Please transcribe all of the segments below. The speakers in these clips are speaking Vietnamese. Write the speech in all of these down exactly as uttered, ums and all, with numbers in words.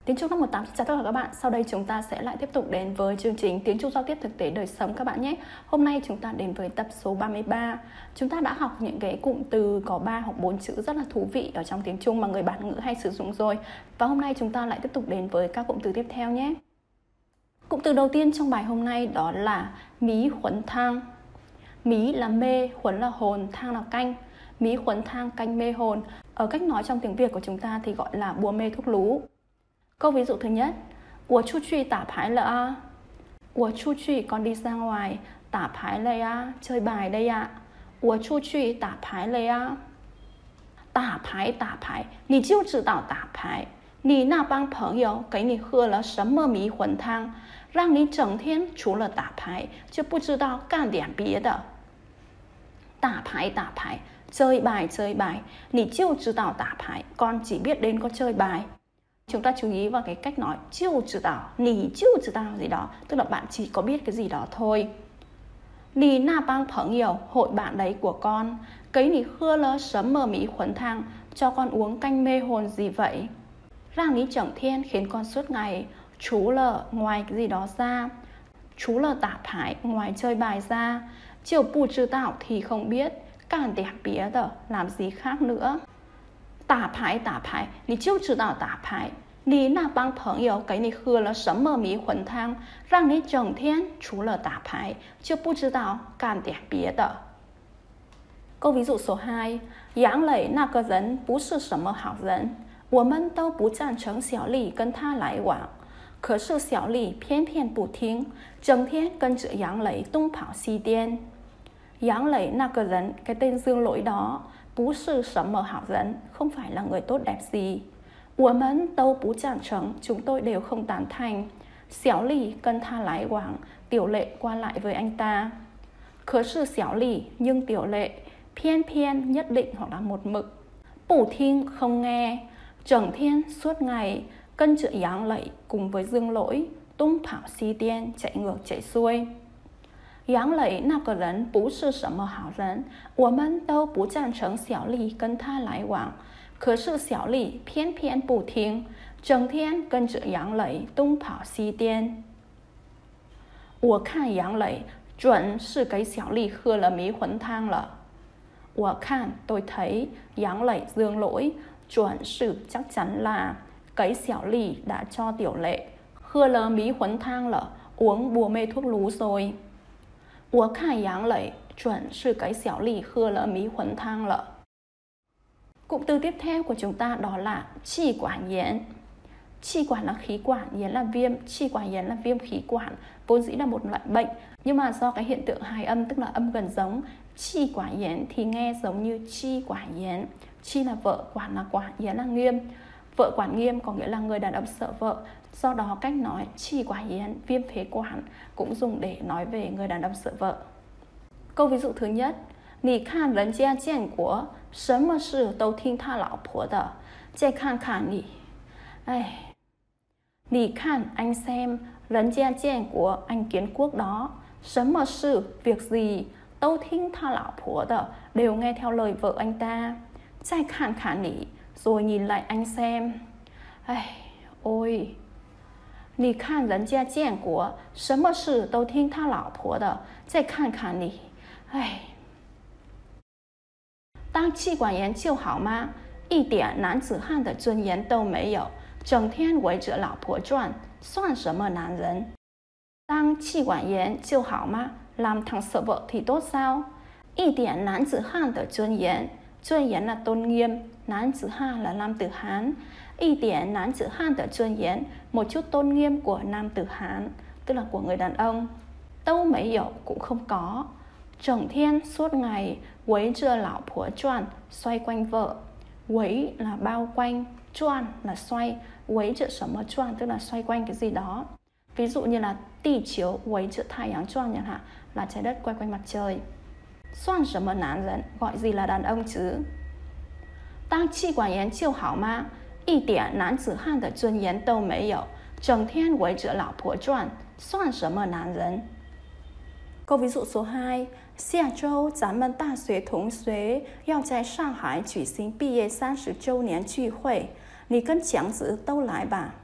Tiếng Trung năm một tám xin chào tất cả các bạn. Sau đây chúng ta sẽ lại tiếp tục đến với chương trình Tiếng Trung giao tiếp thực tế đời sống các bạn nhé. Hôm nay chúng ta đến với tập số ba mươi ba. Chúng ta đã học những cái cụm từ có ba hoặc bốn chữ rất là thú vị ở trong tiếng Trung mà người bản ngữ hay sử dụng rồi. Và hôm nay chúng ta lại tiếp tục đến với các cụm từ tiếp theo nhé. Cụm từ đầu tiên trong bài hôm nay đó là mí huấn thang. Mí là mê, huấn là hồn, thang là canh. Mí huấn thang, canh mê hồn. Ở cách nói trong tiếng Việt của chúng ta thì gọi là bùa mê thuốc lú. Câu ví dụ thứ nhất, "Wo chu truy tả phái lợ a." "Wo chu truy con đi ra ngoài, tả phái lệ a, chơi bài đây ạ." "Wo chu truy tả phái lệ a." Tả phái, tả phái, "Nì jiu zhi dao tả phái. Nì na bang朋友给你喝了什么迷魂汤，让你整天除了打牌就不知道干点别的." Tả phái, tả phái, chơi bài, chơi bài. Nì jiu zhi dao tả phái, con chỉ biết đến có chơi bài. Chúng ta chú ý vào cái cách nói chiêu trừ tảo, nì chiêu trừ tảo gì đó, tức là bạn chỉ có biết cái gì đó thôi. Nì na bang phở nhiều, hội bạn đấy của con. Cấy nì khưa lơ sớm mơ mỹ khuẩn thang, cho con uống canh mê hồn gì vậy. Rang ní整thiên, khiến con suốt ngày. Chú lờ, ngoài cái gì đó ra. Chú lờ tả phái, ngoài chơi bài ra. Chiều bù trừ tảo thì không biết. Càn đẹp bía đờ, làm gì khác nữa. Tả phái, tả phái, nì jiu zhi dao tả phái. Nì na bang朋友给你喝了什么迷魂汤，让你整天除了打牌就不知道干点别的。Câu ví dụ số hai, Yang Lei那个人不是什么好人，我们都不赞成小丽跟他来往。可是小丽偏偏不听，整天跟着杨磊东跑西颠。Yang Lei那个人, cái tên Dương Lỗi đó, bú sư sấm mờ hảo dân, không phải là người tốt đẹp gì. Wo men đâu bú chản trống, chúng tôi đều không tán thành. Xẻo lì, cân tha lái quảng, Tiểu Lệ qua lại với anh ta. Khớ sư xẻo lì, nhưng Tiểu Lệ, phiên phiên, nhất định hoặc là một mực. Bù thiên, không nghe.整thiên, suốt ngày, cân chữa Yang Lei cùng với Dương Lỗi, tung thảo xi tiên, chạy ngược chạy xuôi. Yang Lei那个人不是什么好人，我们都不赞成小丽跟他来往。可是小丽偏偏不听，整天跟着杨磊东跑西颠。我看杨磊准是给小丽喝了迷魂汤了。我看, tôi thấy, Yang Lei Dương Lỗi, chuẩn sự chắc chắn là, cái Xẻo Lì đã cho Tiểu Lệ, khưa lơ mí huấn thang lợ, uống bùa mê thuốc lú rồi. 我看杨磊准是给小丽喝了迷魂汤了. Cụm từ tiếp theo của chúng ta đó là chi quản yến. Chi quản là khí quản, yến là viêm. Chi quản yến là viêm khí quản, vốn dĩ là một loại bệnh, nhưng mà do cái hiện tượng hài âm tức là âm gần giống, chi quản yến thì nghe giống như chi quản yến. Chi là vợ, quản là quản, yến là nghiêm. Vợ quản nghiêm có nghĩa là người đàn ông sợ vợ. Do đó cách nói chi quản yến, viêm phế quản cũng dùng để nói về người đàn ông sợ vợ. Câu ví dụ thứ nhất, Nì khan rấn gia jian guo, sớm mơ sự đâu听他老婆的,再看看你. Ai... Nì khan, anh xem, rấn gia jian guo, anh kiến quốc đó, sớm mơ sự, việc gì, đâu听他老婆的, đều nghe theo lời vợ anh ta.再看看你, rồi nhìn lại anh xem. Ai... Ôi... 你看人家建国，什么事都听他老婆的，再看看你，唉。当气管炎就好吗？一点男子汉的尊严都没有，整天围着老婆转，算什么男人？当气管炎就好吗？ Làm thằng sợ vợ thì tốt sao? 一点男子汉的尊严，尊严là tôn nghiêm, 男子汉 là nam tử Hán. 一点男子汉的尊严, một chút tôn nghiêm của nam tử Hán, tức là của người đàn ông. Đâu mấy dậu cũng không có. 整天 suốt ngày, 围着老婆转 xoay quanh vợ. 围 là bao quanh, 转 là xoay, 围着什么转 tức là xoay quanh cái gì đó. Ví dụ như là địa chiếu 围着太阳转chẳng hạn, là trái đất quay quanh mặt trời. 算什么男人, gọi gì là đàn ông chứ? 当气管炎就好吗？ 一点男子汉的尊严都没有，整天围着老婆转，算什么男人？ Câu ví dụ số hai, 下周咱们大学同学要在上海举行毕业三十周年聚会，你跟强子都来吧。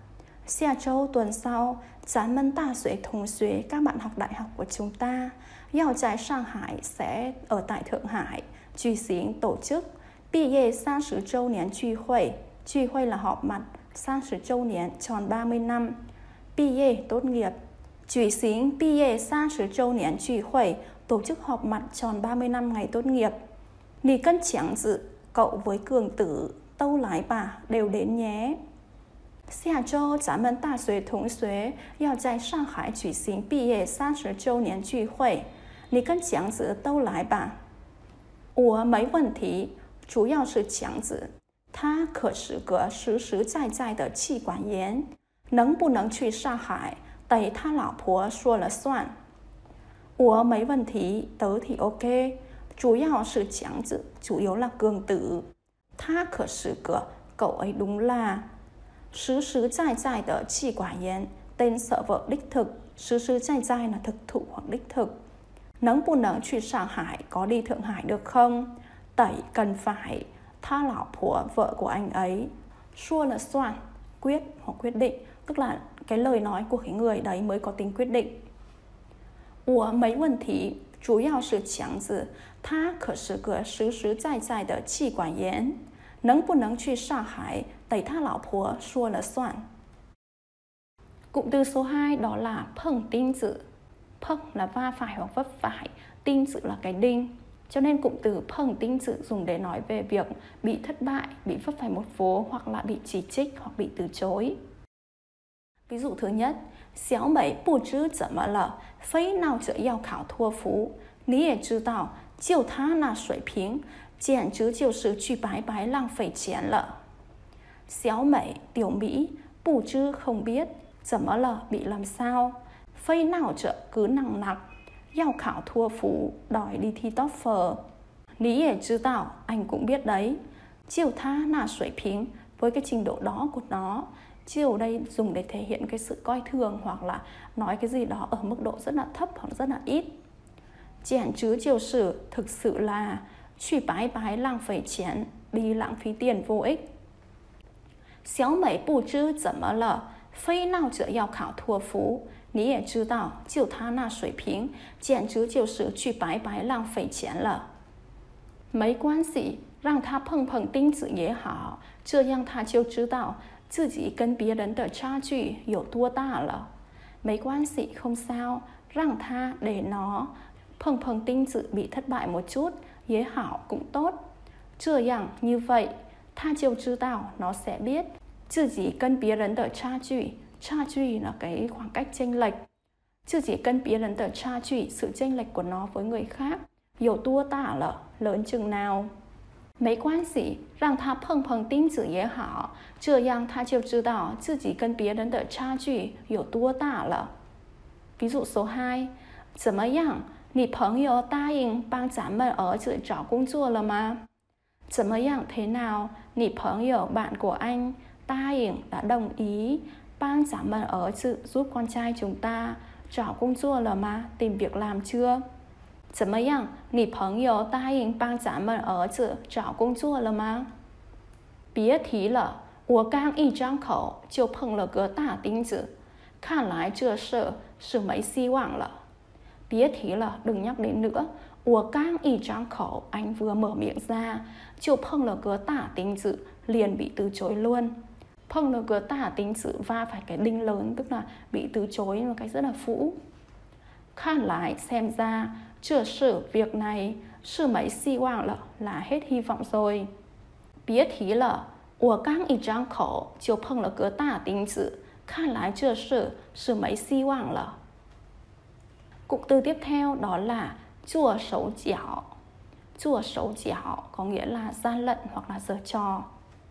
Xia Châu tuần sau, Gián Mân Tà Xuế Thùng Xuế, các bạn học đại học của chúng ta, Yào Trái Shanghai Hải sẽ ở tại Thượng Hải, truy xính tổ chức Bi Yê ba mươi Châu Niên聚Hội.聚Hội là họp mặt, ba mươi Châu Niên tròn ba mươi năm. Bi Yê tốt nghiệp. Truy xính Bi Yê ba mươi Châu Niên聚Hội, tổ chức họp mặt tròn ba mươi năm ngày tốt nghiệp. Nì cân chẳng dự, cậu với Cường Tử, Tâu Lái Bà đều đến nhé. Xia Châu, Gián Mân Tà Xuế Thùng Xuế, Yào Trái Shanghai Chủ xính Bi Yê ba mươi Châu Niên聚Hội. Nì cân chẳng dự, Tâu Lái Bà. Ủa mấy vấn题, chủ yếu là chẳng dự.他可是个实实在在的气管炎，能不能去上海，得他老婆说了算。我没问题，得thì ok， 主要是强子，主yếu là Cường Tử。他可是个，cậu ấy đúng là实实在在的气管炎， tên sợ vợ đích thực， 实实在在là thực thụ hoặc đích thực。能不能去上海， có đi Thượng Hải được không？ Tẩy cần phải, tha lão婆, vợ của anh ấy. Sure là soạn, quyết hoặc quyết định, tức là cái lời nói của cái người đấy mới có tính quyết định. Ủa mấy vấn题, chủ yếu là chẳng dự,他可是个实实在在的气管炎，能不能去上海，得他老婆说了算. Cụm từ số hai đó là phâng tin dự. Phâng là va phải hoặc vấp phải, tin dự là cái đinh. Cho nên cụm từ phâng tin dự dùng để nói về việc bị thất bại, bị vấp phải một vố hoặc là bị chỉ trích hoặc bị từ chối. Ví dụ thứ nhất, Xiao Mei不知怎么了，非闹着要考托福。你也知道，就他那水平，简直就是去白白浪费钱了。Xiao Mei, Tiểu Mỹ, 不知 không biết, 怎么了 bị làm sao, 非闹着 cứ nặng nặc, 要考托福, đòi đi thi TOEFL. 你也知道, anh cũng biết đấy. 就他那水平, với cái trình độ đó của nó. Chiều đây dùng để thể hiện cái sự coi thường hoặc là nói cái gì đó ở mức độ rất là thấp hoặc rất là ít. Chèn chứ chiều sử thực sự là truy bái bái lãng phí tiền, đi lãng phí tiền vô ích. Xiao Mei不知怎么了，非闹着要考托福。你也知道，就他那水平，简直就是去白白浪费钱了。没关系，让他碰碰钉子也好，这样他就知道自己跟别人的差距有多大了。没关系，không sao, 让他 để nó碰碰钉子 bị thất bại một chút, 也好 cũng tốt. 这样 như vậy, 他就知道 nó sẽ biết 自己跟别人的差距。差距là cái khoảng cách chênh lệch. 自己跟别人的差距 sự chênh lệch của nó với người khác. 有多大了 lớn chừng nào. 没关系，让他碰碰钉子也好，这样他就知道自己跟别人的差距有多大了。ví dụ số hai, 怎么样？你朋友答应帮咱们儿子找工作了吗？怎么样 thế nào？ 你朋友 bạn của anh 答应 đã đồng ý 帮咱们儿子 giúp con trai chúng ta 找工作了吗？ tìm việc làm chưa？怎么样？你朋友答应帮咱们儿子找工作了吗？别提了，我刚一张口就碰了个大钉子，看来这事是没希望了。别提了，đừng nhắc đến nữa. 我刚一张口, anh vừa mở miệng ra, 就碰了个大钉子, liền bị từ chối luôn.碰了个大钉子, va phải cái đinh lớn, tức là bị từ chối một cái rất là phũ. Khan lại, xem ra, chưa sự việc này, sự mấy hy vọng là, là hết hy vọng rồi. Biết thí là, 我刚一张口就碰了个大钉子，看来这事是没希望了。Cụm từ tiếp theo đó là chua xấu giảo. Chua xấu giảo có nghĩa là gian lận hoặc là giở trò.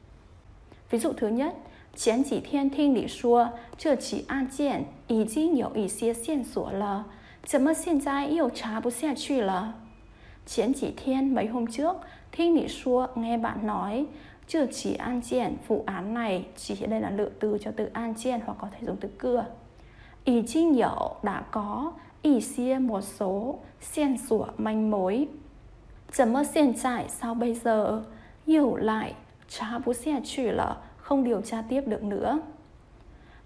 Ví dụ thứ nhất, 前几天听你说这起案件已经有一些线索了，怎么现在又查不下去了？前几天 mấy hôm trước, 听你说 nghe bạn nói, 这起案件 vụ án này, chỉ ở đây là lựa từ cho từ an件hoặc có thể dùng từ cưa. 已经有 đã có, 一些 một số, 线索 manh mối. 怎么现在 sao bây giờ, 又来 查不下去了, không điều tra tiếp được nữa.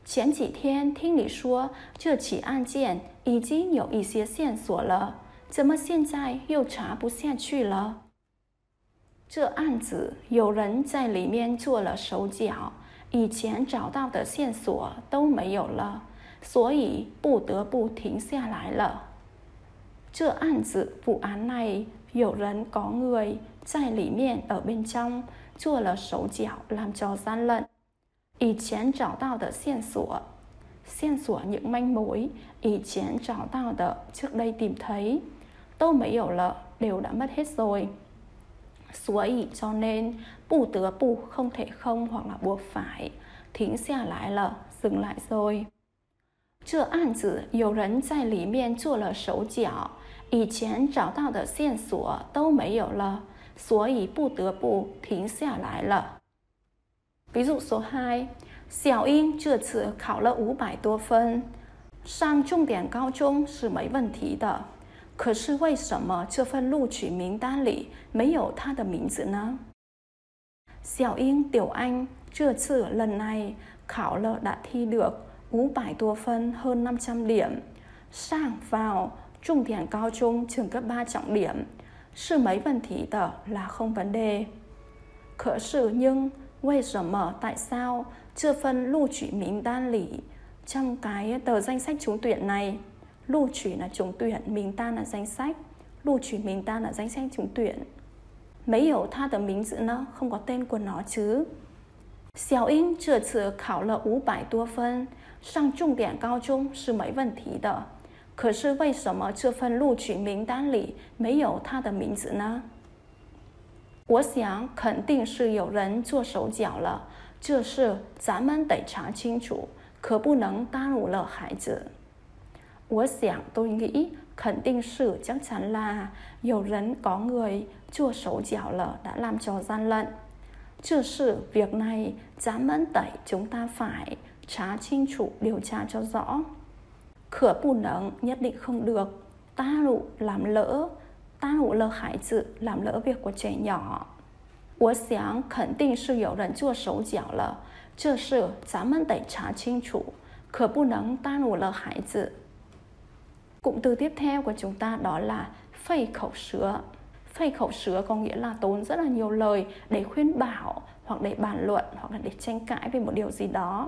前几天听你说这起案件已经有一些线索了，怎么现在又查不下去了？这案子有人在里面做了手脚，以前找到的线索都没有了，所以不得不停下来了。这案子vụ án này有人có người在里面ở bên trong做了手脚làm trò gian lận。以前找到的线索，线索những manh mối， 以前找到的 trước đây tìm thấy， 都没有了， đều đã mất hết rồi。所以 cho nên 不得不 không thể không hoặc là buộc phải， 停下来了， dừng lại rồi。这案子有人在里面做了手脚，以前找到的线索都没有了，所以不得不停下来了。ví dụ số hai， 小英这次考了五百多分，上重点高中是没问题的，可是为什么这份录取名单里没有她的名字呢？小英Tiểu Anh这次lần này khảo了đã thi được五百多分 hơn năm trăm điểm, sang vào trung điểm cao trung trường cấp ba trọng điểm,是没问题的 là không vấn đề. 可是 nhưng 为什么 tại sao 这份录取名单里 trong cái tờ danh sách trúng tuyển này,录取 là trúng tuyển,名单 là danh sách, 录取名单 là danh sách trúng tuyển, 没有他的名字呢, không có tên của nó chứ. 小英这次考了五百多分，上重点高中是没问题的，可是为什么这份录取名单里没有他的名字呢？我想肯定是有人做手脚了，这事咱们得查清楚，可不能耽误了孩子。我想tôi nghĩ肯定是 chắc chắn là 有人 có người 做手脚了 đã làm trò gian lận. 这事 việc này 咱们得 chúng ta phải 查清楚 điều tra cho rõ. 可不能 nhất định không được, 耽误 làm lỡ, 耽误了孩子 làm lỡ việc của trẻ nhỏ. 我想肯定是有人做手脚了，这事咱们得查清楚，可不能耽误了孩子。Cụm từ tiếp theo của chúng ta đó là phẩy khẩu sứa. Phẩy khẩu sứa có nghĩa là tốn rất là nhiều lời để khuyên bảo hoặc để bàn luận hoặc là để tranh cãi về một điều gì đó.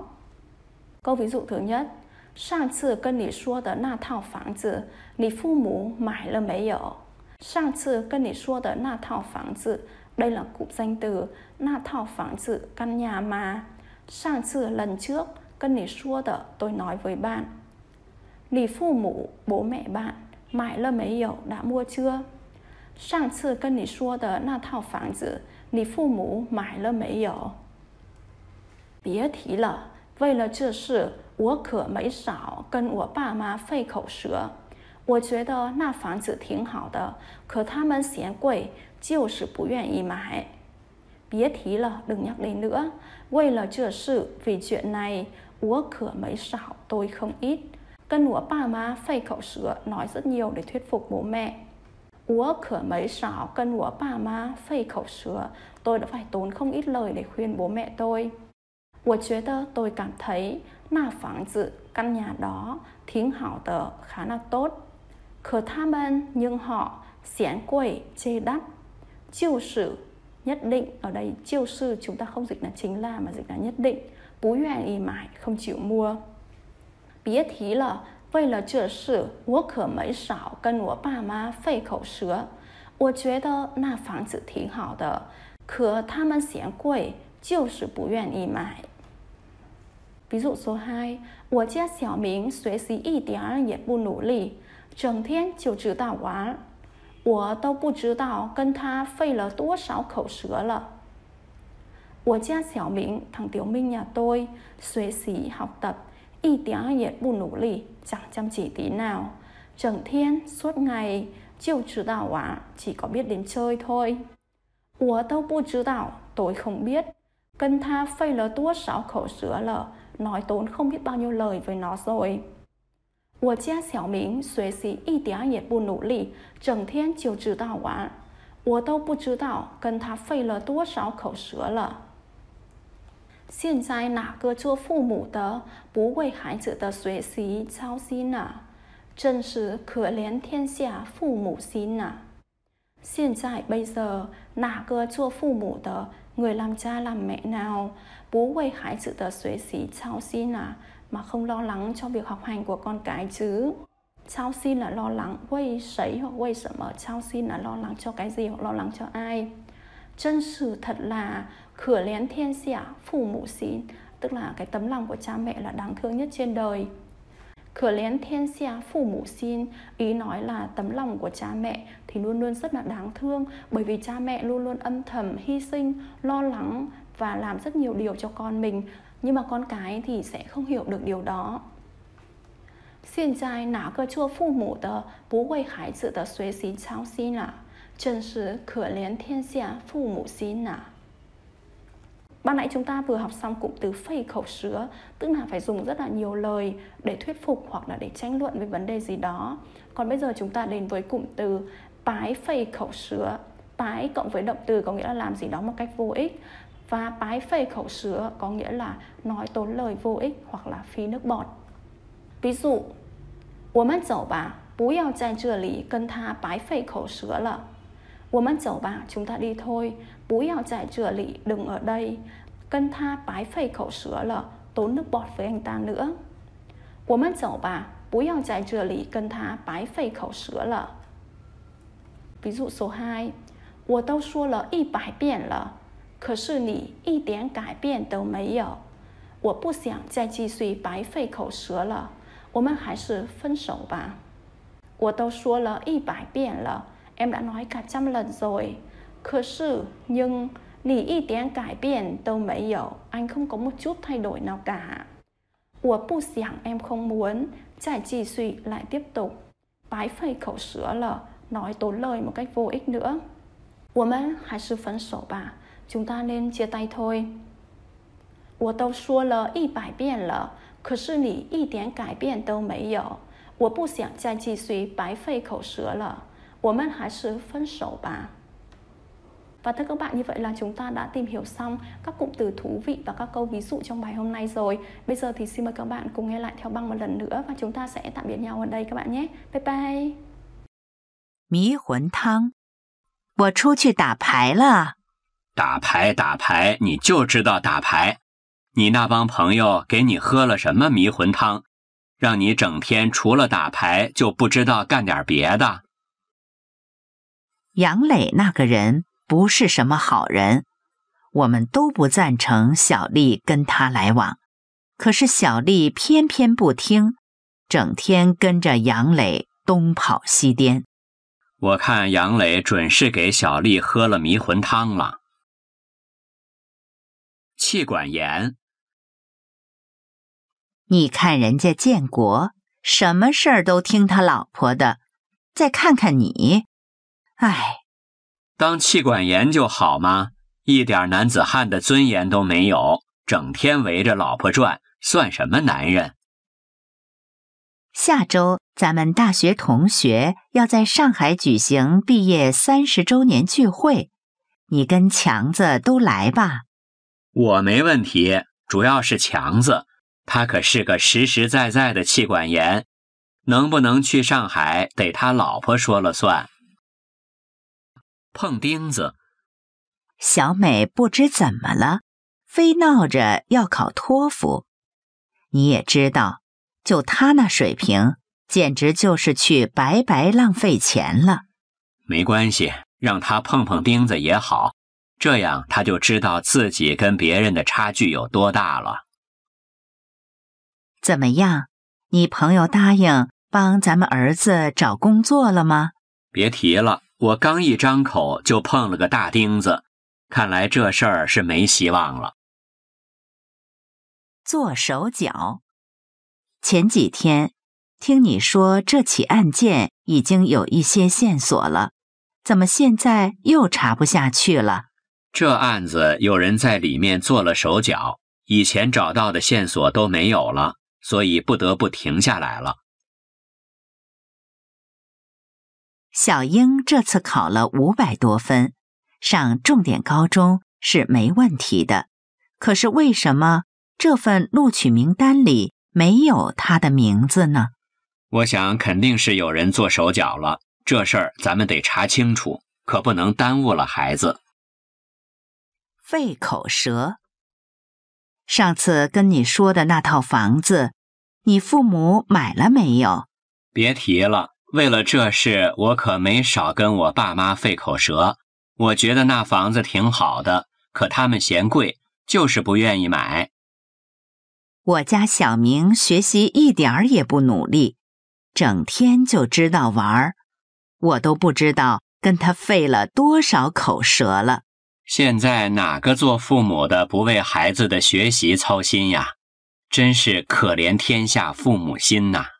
Câu ví dụ thứ nhất, 上次跟你说的那套房子，你父母买了没有？上次跟你说的那套房子 đây là cụm danh từ, 那套房子 căn nhà mà, 上次 lần trước, 跟你说的 tôi nói với bạn. 你父母 bố mẹ bạn, 买了没有 đã mua chưa? 上次跟你说的那套房子，你父母买了没有？别提了，为了这事，我可没少跟我爸妈费口舌。我觉得那房子挺好的，可他们嫌贵，就是不愿意买。别提了，đừng nhắc đến nữa. 为了这事 vì chuyện này, 我可没少 tôi không ít. 跟我爸妈费口舌 nói rất nhiều để thuyết phục bố mẹ. 我可没少跟我爸妈费口舌, tôi đã phải tốn không ít lời để khuyên bố mẹ tôi. 我觉得 tôi cảm thấy, 那房子 căn nhà đó, 挺好的 khá là tốt. 可他们 nhưng họ, 嫌贵 chê đắt, 就是 nhất định, ở đây 就是 chúng ta không dịch là chính là mà dịch là nhất định, 不愿意买 không chịu mua. 别提了，为了这事，我可没少跟我爸妈费口舌。我觉得那房子挺好的，可他们嫌贵，就是不愿意买。ví dụ số hai, 我家小明学习一点也不努力，整天就知道玩，我都不知道跟他费了多少口舌了。我家小明 thằng Tiểu Minh nhà tôi, 学习 học tập, 一点也不努力 chẳng chăm chỉ tí nào, 整天 suốt ngày, 就知道玩 chỉ có biết đến chơi thôi. 我都不知道 tôi không biết, 跟他费了多少口舌了 nói tốn không biết bao nhiêu lời với nó rồi. 我家小明学习一点也不努力，整天就知道玩，我都不知道跟他费了多少口舌了。 现在哪个做父母的不为孩子的学习操心啊？真是可怜天下父母心啊！现在bây giờ哪个做父母的 người làm cha làm mẹ nào bố为孩子的学习操心啊mà không lo lắng cho việc học hành của con cái chứ?操心là lo lắng, vì sấy hoặc vì什么?操心là lo lắng cho cái gì hoặc lo lắng cho ai? Chân sự thật là khửa lén thiên xạ phụ mẫu xin, tức là cái tấm lòng của cha mẹ là đáng thương nhất trên đời. Khửa lén thiên xạ phụ mẫu xin, ý nói là tấm lòng của cha mẹ thì luôn luôn rất là đáng thương, bởi vì cha mẹ luôn luôn âm thầm hy sinh, lo lắng và làm rất nhiều điều cho con mình, nhưng mà con cái thì sẽ không hiểu được điều đó. 现在哪个做父母的不为孩子的学习操心啊？真是可怜天下父母心啊! Ban nãy chúng ta vừa học xong cụm từ phẩy khẩu sứa, tức là phải dùng rất là nhiều lời để thuyết phục hoặc là để tranh luận về vấn đề gì đó. Còn bây giờ chúng ta đến với cụm từ bái phẩy khẩu sứa. Bái cộng với động từ có nghĩa là làm gì đó một cách vô ích. Và bái phẩy khẩu sứa có nghĩa là nói tốn lời vô ích hoặc là phí nước bọt. Ví dụ, 我们走吧，不要在这里跟他白费口舌了。我们走吧，chúng ta đi thôi. 不要在这里, đừng ở đây. 跟他白费口舌了, tốn nước bọt với anh ta nữa. 我们走吧，不要在这里跟他白费口舌了。Ví dụ số hai, 我都说了一百遍了，可是你一点改变都没有。我不想再继续白费口舌了。 我们还是分手吧。我都说了一百遍了， em đã nói cả trăm lần rồi. 可是 nhưng 你一点改变都没有, anh không có một chút thay đổi nào cả. 我不想 em không muốn, 再继续 lại tiếp tục. 白费口舌了, nói tốn lời một cách vô ích nữa. 我们还是分手吧, chúng ta nên chia tay thôi. 我都说了一百遍了。 可是你一点改变都没有，我不想再继续白费口舌了，我们还是分手吧。Và thưa các bạn, như vậy là chúng ta đã tìm hiểu xong các cụm từ thú vị và các câu ví dụ trong bài hôm nay rồi. Bây giờ thì xin mời các bạn cùng nghe lại theo băng một lần nữa và chúng ta sẽ tạm biệt nhau ở đây các bạn nhé. Bye bye. 迷魂汤，我出去打牌了。 打牌打牌，你就知道打牌。 你那帮朋友给你喝了什么迷魂汤，让你整天除了打牌就不知道干点别的？ 杨磊那个人不是什么好人，我们都不赞成小丽跟他来往，可是小丽偏偏不听，整天跟着杨磊东跑西颠。 我看杨磊准是给小丽喝了迷魂汤了。气管炎。 你看人家建国，什么事儿都听他老婆的，再看看你，唉， 当气管炎就好吗？一点男子汉的尊严都没有，整天围着老婆转，算什么男人？ 下周咱们大学同学要在上海举行毕业三十周年聚会，你跟强子都来吧。 我没问题，主要是强子。 他可是个实实在在的气管炎，能不能去上海得他老婆说了算。碰钉子， 小美不知怎么了，非闹着要考托福。你也知道，就她那水平，简直就是去白白浪费钱了。 没关系，让她碰碰钉子也好，这样她就知道自己跟别人的差距有多大了。 怎么样？你朋友答应帮咱们儿子找工作了吗？ 别提了，我刚一张口就碰了个大钉子，看来这事儿是没希望了。 做手脚。前几天听你说这起案件已经有一些线索了，怎么现在又查不下去了？ 这案子有人在里面做了手脚，以前找到的线索都没有了。 所以不得不停下来了。 小英这次考了五百多分，上重点高中是没问题的， 可是为什么这份录取名单里没有他的名字呢？ 我想肯定是有人做手脚了，这事儿咱们得查清楚，可不能耽误了孩子。 费口舌。上次跟你说的那套房子，你父母买了没有？ 别提了，为了这事，我可没少跟我爸妈费口舌。我觉得那房子挺好的，可他们嫌贵，就是不愿意买。 我家小明学习一点儿也不努力，整天就知道玩，我都不知道跟他费了多少口舌了。 现在哪个做父母的不为孩子的学习操心呀？真是可怜天下父母心呐！